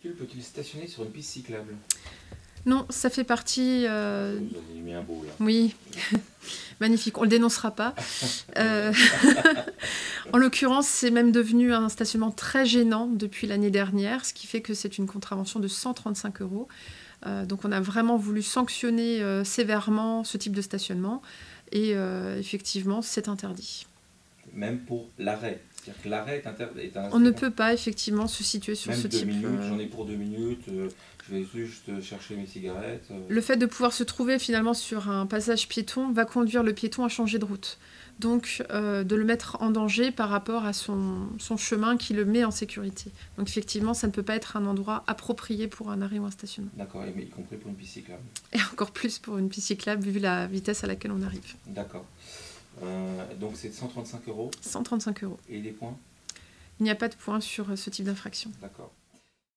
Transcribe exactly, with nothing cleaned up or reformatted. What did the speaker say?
véhicule peut-il stationner sur une piste cyclable? Non, ça fait partie... Euh... Vous en avez mis un beau là. Oui, magnifique, on ne le dénoncera pas. euh... En l'occurrence, c'est même devenu un stationnement très gênant depuis l'année dernière, ce qui fait que c'est une contravention de cent trente-cinq euros. Euh, donc on a vraiment voulu sanctionner euh, sévèrement ce type de stationnement et euh, effectivement, c'est interdit. Même pour l'arrêt? C'est-à-dire que l'arrêt est interdit? On ne peut pas effectivement se situer sur Même ce deux type... minutes, euh... j'en ai pour deux minutes, euh, je vais juste chercher mes cigarettes. Euh... Le fait de pouvoir se trouver finalement sur un passage piéton va conduire le piéton à changer de route. Donc euh, de le mettre en danger par rapport à son, son chemin qui le met en sécurité. Donc effectivement, ça ne peut pas être un endroit approprié pour un arrêt ou un stationnement. D'accord, mais y compris pour une piste cyclable? Et encore plus pour une piste cyclable vu la vitesse à laquelle on arrive. D'accord. Euh, donc c'est cent trente-cinq euros? cent trente-cinq euros. Et les points? Il n'y a pas de points sur ce type d'infraction. D'accord.